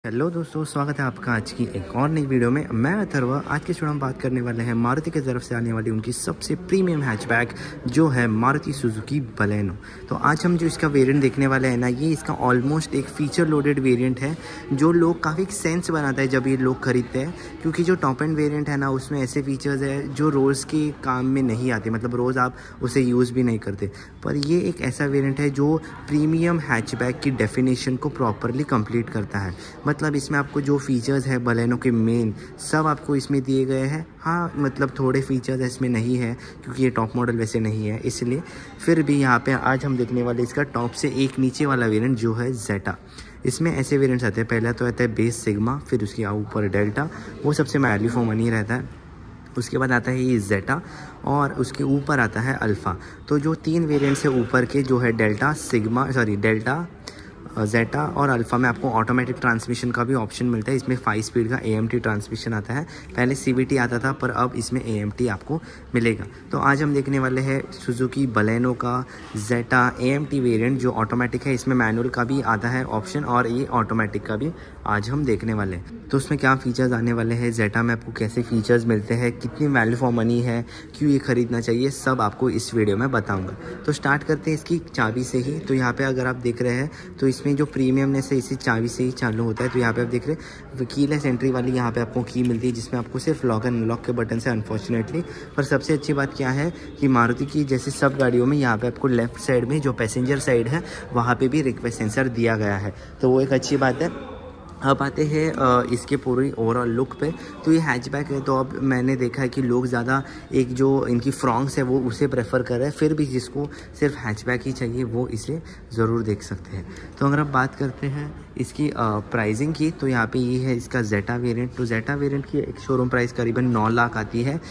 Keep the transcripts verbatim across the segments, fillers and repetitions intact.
Hello दोस्तों, स्वागत है आपका आज की एक और नई वीडियो में। मैं अथर्व। आज के शो में बात करने वाले हैं मारुति की तरफ से आने वाली उनकी सबसे प्रीमियम हैचबैक जो है मारुति सुजुकी बलेनो। तो आज हम जो इसका वेरिएंट देखने वाले हैं ना, ये इसका ऑलमोस्ट एक फीचर लोडेड वेरिएंट है जो लोग काफ़ी सेंस बनाता है जब ये लोग खरीदते हैं, क्योंकि जो टॉप एंड वेरिएंट है ना उसमें ऐसे फीचर्स है जो रोज़ के काम में नहीं आते, मतलब रोज़ आप उसे यूज़ भी नहीं करते। पर ये एक ऐसा वेरिएंट है जो प्रीमियम हैचबैक की डेफिनेशन को प्रॉपरली कंप्लीट करता है। मतलब इसमें आपको जो फीचर्स है बलेनो के मेन सब आपको इसमें दिए गए हैं। हाँ, मतलब थोड़े फीचर्स इसमें नहीं है क्योंकि ये टॉप मॉडल वैसे नहीं है, इसलिए फिर भी यहाँ पे आज हम देखने वाले इसका टॉप से एक नीचे वाला वेरिएंट जो है जेटा। इसमें ऐसे वेरिएंट्स आते हैं, पहला तो आता है बेस सिग्मा, फिर उसके ऊपर डेल्टा, वो सबसे वैल्यू फॉर मनी रहता है। उसके बाद आता है ये जेटा और उसके ऊपर आता है अल्फ़ा। तो जो तीन वेरिएंट्स है ऊपर के जो है Delta Sigma sorry Delta Zeta और अल्फ़ा में आपको ऑटोमेटिक ट्रांसमिशन का भी ऑप्शन मिलता है। इसमें फाइव स्पीड का ए एम टी ट्रांसमिशन आता है, पहले सी वी टी आता था पर अब इसमें ए एम टी आपको मिलेगा। तो आज हम देखने वाले हैं सुजुकी बलेनो का Zeta A M T variant जो ऑटोमेटिक है। इसमें मैनुअल का भी आता है ऑप्शन और ये ऑटोमेटिक का भी आज हम देखने वाले हैं। तो उसमें क्या फ़ीचर्स आने वाले हैं, जेटा में आपको कैसे फ़ीचर्स मिलते हैं, कितनी वैल्यू फॉर मनी है, क्यों ये ख़रीदना चाहिए, सब आपको इस वीडियो में बताऊँगा। तो स्टार्ट करते हैं इसकी चाबी से ही। तो यहाँ पर अगर आप देख रहे हैं तो इसमें जो प्रीमियमनेस है इसी चाबी से ही चालू होता है। तो यहाँ पे आप देख रहे हैं कीलेस एंट्री वाली यहाँ पे आपको की मिलती है, जिसमें आपको सिर्फ लॉक एंड अनलॉक के बटन से अनफॉर्चुनेटली। पर सबसे अच्छी बात क्या है कि मारुति की जैसे सब गाड़ियों में यहाँ पे आपको लेफ्ट साइड में जो पैसेंजर साइड है वहाँ पे भी रिक्वेस्ट सेंसर दिया गया है, तो वो एक अच्छी बात है। अब आते हैं इसके पूरी ओवरऑल लुक पे। तो ये हैचबैक है, तो अब मैंने देखा है कि लोग ज़्यादा एक जो इनकी फ्रॉन्क्स है वो उसे प्रेफर कर रहे हैं, फिर भी जिसको सिर्फ हैचबैक ही चाहिए वो इसे ज़रूर देख सकते हैं। तो अगर आप बात करते हैं इसकी प्राइसिंग की, तो यहाँ पे ये है इसका जेटा वेरिएंट। तो जेटा वेरिएंट की एक शोरूम प्राइस करीबन नौ लाख आती है,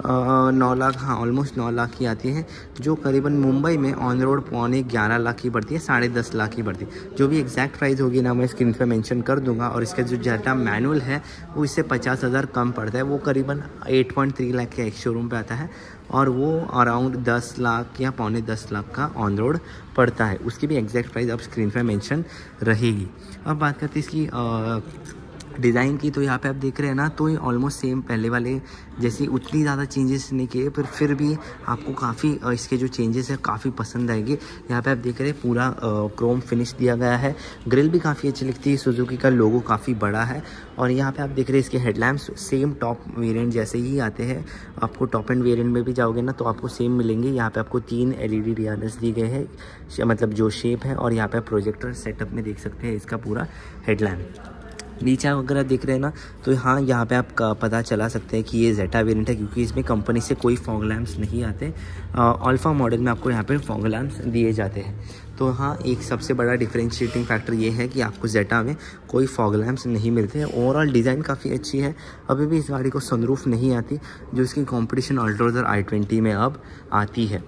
नौ लाख हाँ ऑलमोस्ट नौ लाख की आती है, जो करीबन मुंबई में ऑन रोड पौने ग्यारह लाख की पड़ती है, साढ़े दस लाख की पड़ती है। जो भी एग्जैक्ट प्राइस होगी ना मैं स्क्रीन पर मेंशन कर दूंगा। और इसका जो जेटा मैनुअल है वो इससे पचास हज़ार कम पड़ता है, वो करीबन आठ पॉइंट तीन लाख के एक शोरूम पे आता है और वो अराउंड दस लाख या पौने दस लाख का ऑन रोड पड़ता है। उसकी भी एग्जैक्ट प्राइस अब स्क्रीन पे मेंशन रहेगी। अब बात करते हैं इसकी आ, डिज़ाइन की। तो यहाँ पे आप देख रहे हैं ना, तो ये ऑलमोस्ट सेम पहले वाले जैसे उतनी ज़्यादा चेंजेस नहीं किए, पर फिर भी आपको काफ़ी इसके जो चेंजेस है काफ़ी पसंद आएंगे। यहाँ पे आप देख रहे हैं पूरा क्रोम फिनिश दिया गया है, ग्रिल भी काफ़ी अच्छी लगती है, सुजुकी का लोगो काफ़ी बड़ा है। और यहाँ पे आप देख रहे हैं इसके हेडलैम्प्स सेम टॉप वेरिएंट जैसे ही आते हैं। आपको टॉप एंड वेरिएंट में भी जाओगे ना तो आपको सेम मिलेंगे। यहाँ पे आपको तीन L E D D R S दी गए हैं, मतलब जो शेप है, और यहाँ पे प्रोजेक्टर सेटअप में देख सकते हैं इसका पूरा हेडलैम्प। नीचे अगर आप देख रहे हैं ना, तो हाँ यहाँ पे आप पता चला सकते हैं कि ये जेटा वेरिएंट है, क्योंकि इसमें कंपनी से कोई फॉग लैम्प्स नहीं आते। अल्फ़ा मॉडल में आपको यहाँ पे फॉग लैम्प्स दिए जाते हैं। तो हाँ, एक सबसे बड़ा डिफरेंशिएटिंग फैक्टर ये है कि आपको जेटा में कोई फॉग लैम्प्स नहीं मिलते हैं। ओवरऑल डिज़ाइन काफ़ी अच्छी है। अभी भी इस गाड़ी को सनरूफ नहीं आती, जो इसकी कॉम्पिटिशन अल्ट्रोजर आई ट्वेंटी में अब आती है।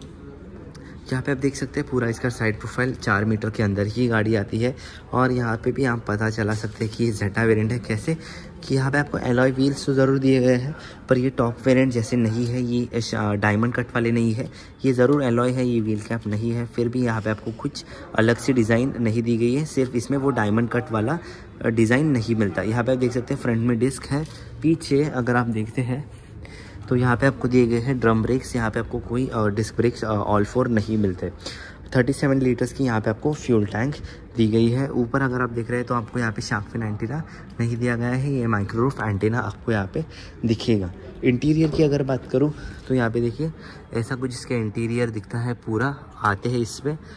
यहाँ पे आप देख सकते हैं पूरा इसका साइड प्रोफाइल चार मीटर के अंदर ही गाड़ी आती है। और यहाँ पे भी आप पता चला सकते हैं कि ये जेटा वेरिएंट है कैसे, कि यहाँ पे आपको एलॉय व्हील्स तो ज़रूर दिए गए हैं, पर ये टॉप वेरिएंट जैसे नहीं है, ये डायमंड कट वाले नहीं है। ये ज़रूर एलॉय है, ये व्हील कैप नहीं है, फिर भी यहाँ पे आपको कुछ अलग सी डिज़ाइन नहीं दी गई है, सिर्फ इसमें वो डायमंड कट वाला डिज़ाइन नहीं मिलता। यहाँ पर आप देख सकते हैं फ्रंट में डिस्क है, पीछे अगर आप देखते हैं तो यहाँ पे आपको दिए गए हैं ड्रम ब्रेक्स। यहाँ पे आपको कोई डिस्क ब्रेक्स ऑल फोर नहीं मिलते। सैंतीस लीटर्स की यहाँ पे आपको फ्यूल टैंक दी गई है। ऊपर अगर आप देख रहे हैं तो आपको यहाँ पे शार्क फिन एंटीना नहीं दिया गया है, ये माइक्रोरूफ एंटीना आपको यहाँ पे दिखेगा। इंटीरियर की अगर बात करूँ तो यहाँ पे देखिए ऐसा कुछ इसका इंटीरियर दिखता है, पूरा आते हैं इस पर।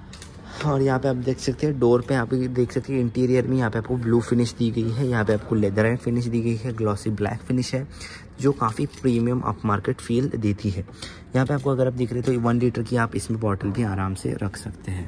और यहाँ पे आप देख सकते हैं डोर पे आप देख सकते हैं इंटीरियर में यहाँ पे आपको ब्लू फिनिश दी गई है, यहाँ पे आपको लेदर एंड फिनिश दी गई है, ग्लॉसी ब्लैक फिनिश है, जो काफ़ी प्रीमियम अप मार्केट फील देती है। यहाँ पे आपको अगर आप दिख रहे हैं तो वन लीटर की आप इसमें बॉटल भी आराम से रख सकते हैं।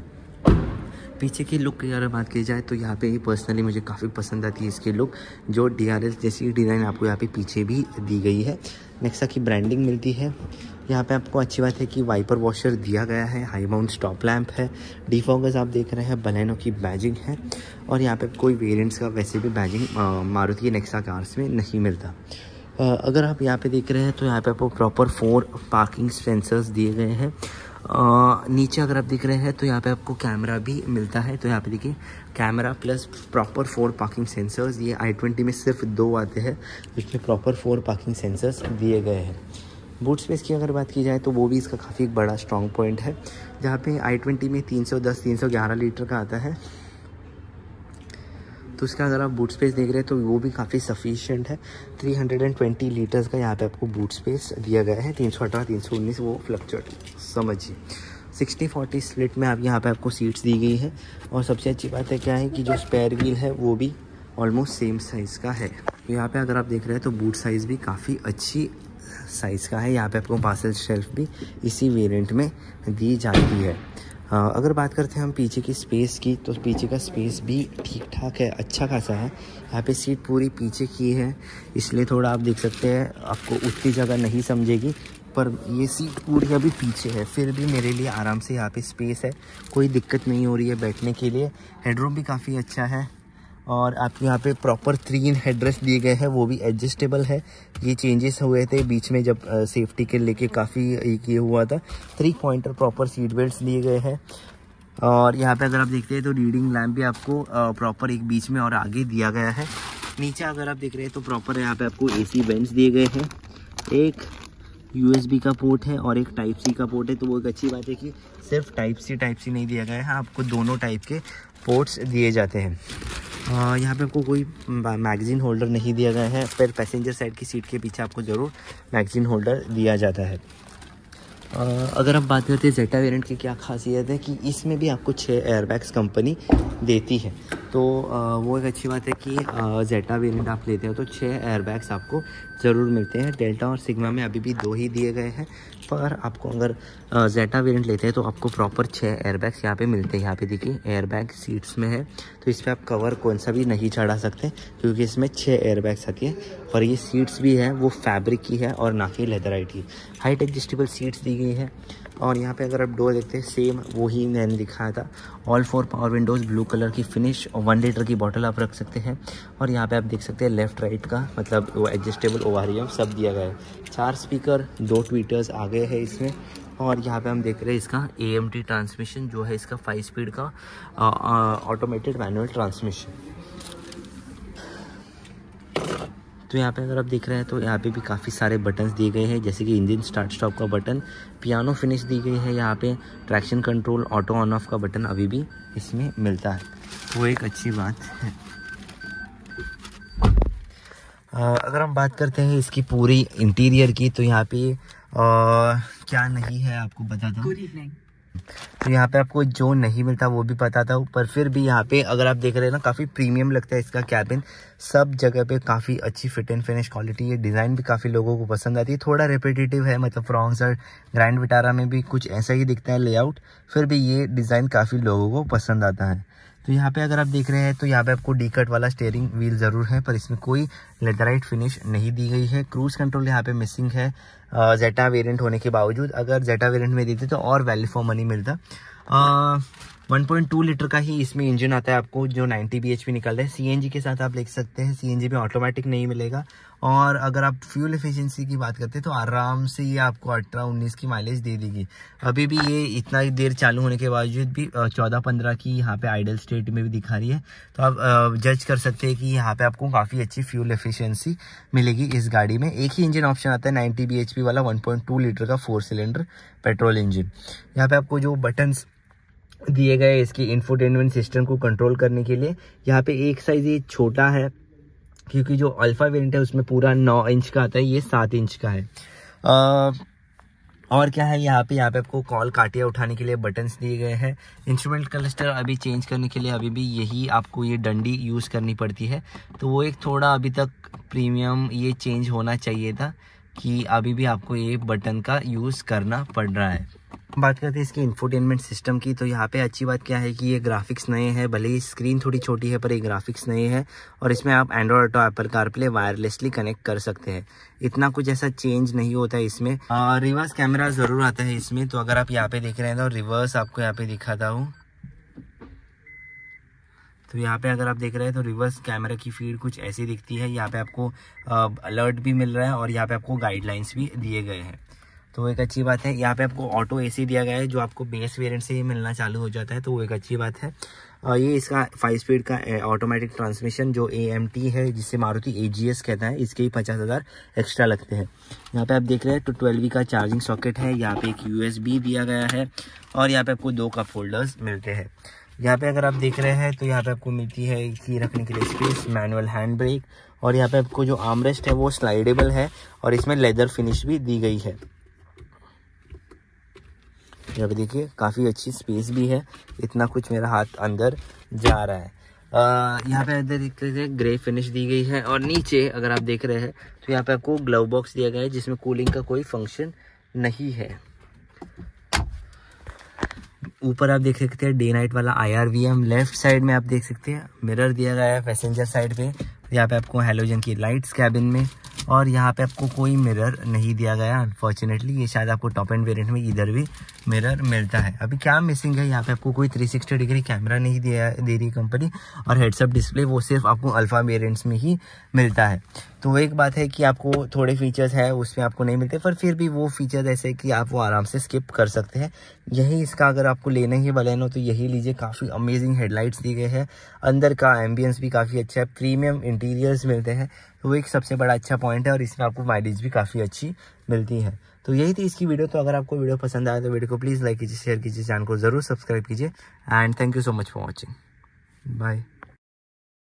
पीछे की लुक की अगर बात की जाए तो यहाँ पे पर्सनली मुझे काफ़ी पसंद आती है इसकी लुक, जो डी आर एस जैसी डिज़ाइन आपको यहाँ पे पीछे भी दी गई है। नेक्सा की ब्रांडिंग मिलती है। यहाँ पे आपको अच्छी बात है कि वाइपर वॉशर दिया गया है, हाई माउंट स्टॉप लैंप है, डिफॉगर्स आप देख रहे हैं, बलेनो की बैजिंग है। और यहाँ पे कोई वेरिएंट्स का वैसे भी बैजिंग मारुति की नेक्सा कार्स में नहीं मिलता। अगर आप यहाँ पे देख रहे हैं तो यहाँ पे आपको प्रॉपर फोर पार्किंग सेंसर्स दिए गए हैं। आ, नीचे अगर आप दिख रहे हैं तो यहाँ पे आपको कैमरा भी मिलता है। तो यहाँ पे देखिए camera plus proper four parking sensors, ये आई ट्वेंटी में सिर्फ दो आते हैं, इसमें प्रॉपर फोर पार्किंग सेंसर्स दिए गए हैं। बूट स्पेस की अगर बात की जाए तो वो भी इसका काफ़ी बड़ा स्ट्रॉन्ग पॉइंट है, जहाँ पे आई ट्वेंटी में तीन सौ दस तीन सौ ग्यारह लीटर का आता है, तो उसका अगर आप बूट स्पेस देख रहे हैं तो वो भी काफ़ी सफिशिएंट है। तीन सौ बीस लीटर्स का यहाँ पे आपको बूट स्पेस दिया गया है। तीन सौ अठारह तीन सौ उन्नीस वो फ्लक्चुएट समझिए। सिक्सटी फोर्टी स्प्लिट में आप यहाँ पे आपको सीट्स दी गई है, और सबसे अच्छी बात है क्या है कि जो स्पेयर व्हील है वो भी ऑलमोस्ट सेम साइज़ का है। यहाँ पे अगर आप देख रहे हैं तो बूट साइज़ भी काफ़ी अच्छी साइज़ का है। यहाँ पे आपको पार्सल शेल्फ भी इसी वेरिएंट में दी जाती है। हाँ, अगर बात करते हैं हम पीछे की स्पेस की, तो पीछे का स्पेस भी ठीक ठाक है, अच्छा खासा है। यहाँ पे सीट पूरी पीछे की है, इसलिए थोड़ा आप देख सकते हैं आपको उतनी जगह नहीं समझेगी, पर ये सीट पूरी अभी पीछे है, फिर भी मेरे लिए आराम से यहाँ पे स्पेस है, कोई दिक्कत नहीं हो रही है बैठने के लिए। हेडरूम भी काफ़ी अच्छा है, और आपको यहाँ पे प्रॉपर थ्री इन हेडरेस्ट दिए गए हैं, वो भी एडजस्टेबल है। ये चेंजेस हुए थे बीच में जब सेफ्टी के लेके काफ़ी ये हुआ था। Three pointer proper seat belts दिए गए हैं, और यहाँ पे अगर आप देखते हैं तो रीडिंग लैम्प भी आपको प्रॉपर एक बीच में और आगे दिया गया है। नीचे अगर आप देख रहे हैं तो प्रॉपर यहाँ पे आपको एसी वेंट्स दिए गए हैं, एक यूएसबी का पोर्ट है और एक टाइप सी का पोर्ट है। तो वो एक अच्छी बात है कि सिर्फ टाइप सी टाइप सी नहीं दिया गया है, आपको दोनों टाइप के पोर्ट्स दिए जाते हैं। यहाँ पे आपको कोई मैगज़ीन होल्डर नहीं दिया गया है, पर पैसेंजर साइड की सीट के पीछे आपको ज़रूर मैगज़ीन होल्डर दिया जाता है। आ, अगर आप बात करते हैं जेटा वेरिएंट की क्या खासियत है कि इसमें भी आपको छः एयरबैग्स कंपनी देती है। तो आ, वो एक अच्छी बात है कि जेटा वेरिएंट आप लेते हो तो छः एयरबैग्स आपको ज़रूर मिलते हैं। डेल्टा और सिग्मा में अभी भी दो ही दिए गए हैं, पर आपको अगर जेटा वेरिएंट लेते हैं तो आपको प्रॉपर छः एयरबैग्स यहाँ पे मिलते हैं। यहाँ पे देखिए एयरबैग सीट्स में है, तो इस पर आप कवर कौन सा भी नहीं चढ़ा सकते, क्योंकि इसमें छः एयरबैग्स आती है। और ये सीट्स भी है वो फैब्रिक की है और ना कि लेदराइट की। हाइट एडजस्टेबल सीट्स दी गई है, और यहाँ पे अगर आप डोर देखते हैं सेम वही मैंने दिखाया था। All four power windows, blue colour की फिनिश, और वन लीटर की बॉटल आप रख सकते हैं। और यहाँ पे आप देख सकते हैं लेफ़्ट राइट का मतलब वो एडजस्टेबल ओवरियम सब दिया गया है। चार स्पीकर, दो ट्वीटर्स आ गए हैं इसमें। और यहाँ पे हम देख रहे हैं इसका ए एम टी ट्रांसमिशन जो है इसका फाइव स्पीड का ऑटोमेटेड मैनुअल ट्रांसमिशन। तो यहाँ पे अगर आप देख रहे हैं तो यहाँ पे भी काफ़ी सारे बटन्स दिए गए हैं, जैसे कि इंजन स्टार्ट स्टॉप का बटन, पियानो फिनिश दी गई है। यहाँ पे traction control, auto on off का बटन अभी भी इसमें मिलता है, वो एक अच्छी बात है। आ, अगर हम बात करते हैं इसकी पूरी इंटीरियर की, तो यहाँ पे आ, क्या नहीं है आपको बताता हूँ। तो यहाँ पे आपको जो नहीं मिलता वो भी बताता हूँ, पर फिर भी यहाँ पे अगर आप देख रहे हैं ना काफ़ी प्रीमियम लगता है इसका कैबिन। सब जगह पे काफ़ी अच्छी फिट एंड फिनिश क्वालिटी है। डिज़ाइन भी काफ़ी लोगों को पसंद आती है। थोड़ा रिपीटेटिव है, मतलब फ्रॉन्क्स और ग्रैंड विटारा में भी कुछ ऐसा ही दिखता है लेआउट, फिर भी ये डिज़ाइन काफ़ी लोगों को पसंद आता है। तो यहाँ पे अगर आप देख रहे हैं तो यहाँ पे आपको डी कट वाला स्टीयरिंग व्हील ज़रूर है, पर इसमें कोई लेदराइट फिनिश नहीं दी गई है। क्रूज कंट्रोल यहाँ पे मिसिंग है जेटा वेरिएंट होने के बावजूद। अगर जेटा वेरिएंट में देते तो और वैल्यू फॉर मनी मिलता। वन पॉइंट टू लीटर का ही इसमें इंजन आता है आपको, जो नाइंटी बी एच पी निकल रहा है। सीएनजी के साथ आप देख सकते हैं, सीएनजी में ऑटोमेटिक नहीं मिलेगा। और अगर आप फ्यूल एफिशिएंसी की बात करते हैं तो आराम से ये आपको अठारह उन्नीस की माइलेज दे देगी। अभी भी ये इतना देर चालू होने के बावजूद भी चौदह पंद्रह की यहाँ पे आइडल स्टेट में भी दिखा रही है। तो आप जज कर सकते हैं कि यहाँ पे आपको काफ़ी अच्छी फ्यूल एफिशिएंसी मिलेगी इस गाड़ी में। एक ही इंजन ऑप्शन आता है नाइंटी बी एच पी वाला, वन पॉइंट टू लीटर का फोर सिलेंडर पेट्रोल इंजन। यहाँ पे आपको जो बटन्स दिए गए इसकी इंफोटेनमेंट सिस्टम को कंट्रोल करने के लिए, यहाँ पे एक साइज ये छोटा है, क्योंकि जो अल्फा वेरिएंट है उसमें पूरा नौ इंच का आता है, ये सात इंच का है। आ, और क्या है यहाँ पे यहाँ पे आपको कॉल काटिया उठाने के लिए बटन्स दिए गए हैं। इंस्ट्रूमेंट क्लस्टर अभी चेंज करने के लिए अभी भी यही आपको ये डंडी यूज़ करनी पड़ती है, तो वो एक थोड़ा अभी तक प्रीमियम ये चेंज होना चाहिए था कि अभी भी आपको ये बटन का यूज़ करना पड़ रहा है। बात करते हैं इसके इंफोटेनमेंट सिस्टम की, तो यहाँ पे अच्छी बात क्या है कि ये ग्राफिक्स नए हैं, भले ही स्क्रीन थोड़ी छोटी है पर ये ग्राफिक्स नए हैं, और इसमें आप Android Auto, Apple CarPlay wirelessly connect कर सकते हैं। इतना कुछ ऐसा चेंज नहीं होता है इसमें। रिवर्स कैमरा ज़रूर आता है इसमें, तो अगर आप यहाँ पे देख रहे हैं तो रिवर्स आपको यहाँ पे दिखाता हूँ। तो यहाँ पे अगर आप देख रहे हैं तो रिवर्स कैमरा की फीड कुछ ऐसी दिखती है। यहाँ पे आपको अलर्ट भी मिल रहा है और यहाँ पे आपको गाइडलाइंस भी दिए गए हैं। तो एक अच्छी बात है। यहाँ पे आपको ऑटो एसी दिया गया है जो आपको बेस वेरिएंट से ही मिलना चालू हो जाता है, तो वो एक अच्छी बात है। और ये इसका फाइव स्पीड का ऑटोमेटिक ट्रांसमिशन जो ए एम टी है, जिसे मारुति ए जी एस कहता है, इसके ही पचास हज़ार एक्स्ट्रा लगते हैं। यहाँ पे आप देख रहे हैं टू ट्वेल्व का चार्जिंग सॉकेट है, यहाँ पे एक यू एस बी दिया गया है और यहाँ पे आपको दो कप होल्डर्स मिलते हैं। यहाँ पे अगर आप देख रहे हैं तो यहाँ पे आपको मिलती है की रखने के लिए स्पेस, मैनुअल हैंड ब्रेक, और यहाँ पे आपको जो आर्मरेस्ट है वो स्लाइडेबल है और इसमें लेदर फिनिश भी दी गई है। यहाँ पे देखिए काफ़ी अच्छी स्पेस भी है, इतना कुछ मेरा हाथ अंदर जा रहा है। आ, यहाँ पे अंदर देखते ग्रे फिनिश दी गई है और नीचे अगर आप देख रहे हैं तो यहाँ पे आपको ग्लव बॉक्स दिया गया है जिसमें कूलिंग का कोई फंक्शन नहीं है। ऊपर आप देख सकते हैं डे नाइट वाला I R V M. Left side में आप देख सकते हैं मिरर दिया गया है पैसेंजर साइड पे। यहाँ पे आपको हैलोजन की लाइट्स कैबिन में, और यहाँ पे आपको कोई मिरर नहीं दिया गया अनफॉर्चुनेटली। ये शायद आपको टॉप एंड वेरिएंट में इधर भी मिरर मिलता है। अभी क्या मिसिंग है, यहाँ पे आपको कोई थ्री सिक्सटी डिग्री कैमरा नहीं दिया दे रही कंपनी, और हेडसअप डिस्प्ले वो सिर्फ आपको अल्फा वेरिएंट्स में ही मिलता है। तो एक बात है कि आपको थोड़े फीचर्स है उसमें आपको नहीं मिलते, पर फिर भी वो फीचर्स ऐसे कि आप वो आराम से स्किप कर सकते हैं। यही इसका अगर आपको लेना ही बलेनो तो यही लीजिए। काफ़ी अमेजिंग हेडलाइट्स दी गए हैं, अंदर का एम्बियंस भी काफ़ी अच्छा है, प्रीमियम इंटीरियर्स मिलते हैं, तो वो एक सबसे बड़ा अच्छा पॉइंट है। और इसमें आपको माइलेज भी काफ़ी अच्छी मिलती है। तो यही थी इसकी वीडियो। तो अगर आपको वीडियो पसंद आया तो वीडियो को प्लीज़ लाइक कीजिए, शेयर कीजिए, चैनल को ज़रूर सब्सक्राइब कीजिए, and thank you so much for watching. Bye.